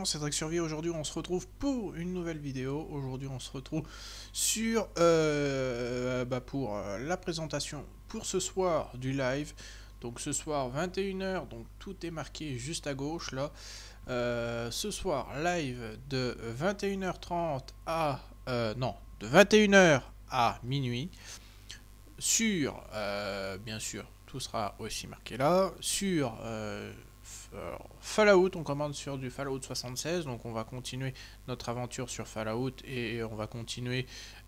c'est Drake Survie. Aujourd'hui, on se retrouve pour une nouvelle vidéo. Aujourd'hui, on se retrouve sur pour la présentation pour ce soir du live. Donc ce soir 21 h, donc tout est marqué juste à gauche là. Ce soir live de 21 h 30 à non, de 21 h à minuit sur bien sûr, tout sera aussi marqué là sur Fallout. On commande sur du Fallout 76, donc on va continuer notre aventure sur Fallout et on va continuer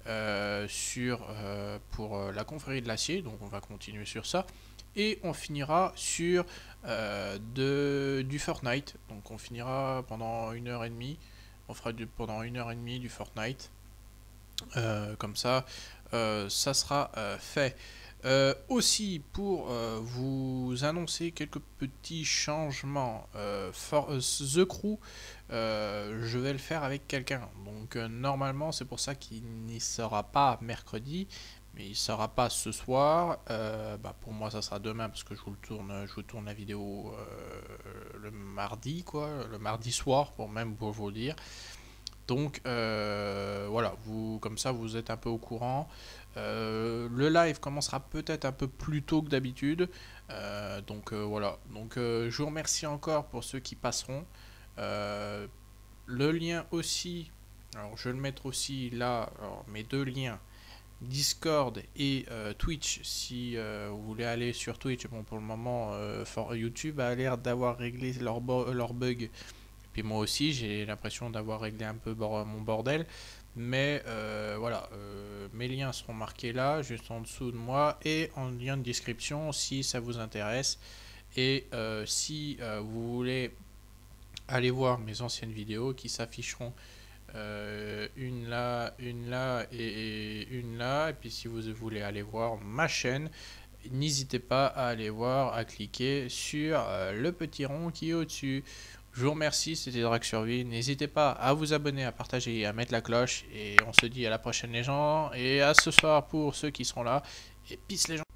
pour la confrérie de l'acier, donc on va continuer sur ça et on finira sur du Fortnite, donc on finira pendant 1 h 30, on fera pendant 1 h 30 du Fortnite, comme ça ça sera fait. Aussi pour vous annoncer quelques petits changements, The Crew, je vais le faire avec quelqu'un, donc normalement c'est pour ça qu'il n'y sera pas mercredi, mais il sera pas ce soir. Pour moi ça sera demain parce que je vous tourne la vidéo le mardi le mardi soir pour vous le dire. Donc voilà, comme ça vous êtes un peu au courant. Le live commencera peut-être un peu plus tôt que d'habitude. Voilà. Donc je vous remercie encore pour ceux qui passeront. Le lien aussi, alors je vais le mettre aussi là, alors, mes deux liens, Discord et Twitch, si vous voulez aller sur Twitch. Bon, pour le moment YouTube a l'air d'avoir réglé leur bug. Puis moi aussi, j'ai l'impression d'avoir réglé un peu mon bordel. Mais voilà, mes liens seront marqués là, juste en dessous de moi, et en lien de description si ça vous intéresse. Et si vous voulez aller voir mes anciennes vidéos qui s'afficheront, une là et une là. Et puis si vous voulez aller voir ma chaîne, n'hésitez pas à aller voir, à cliquer sur le petit rond qui est au-dessus. Je vous remercie, c'était Drake Survie. N'hésitez pas à vous abonner, à partager et à mettre la cloche. Et on se dit à la prochaine les gens. Et à ce soir pour ceux qui seront là. Et peace les gens.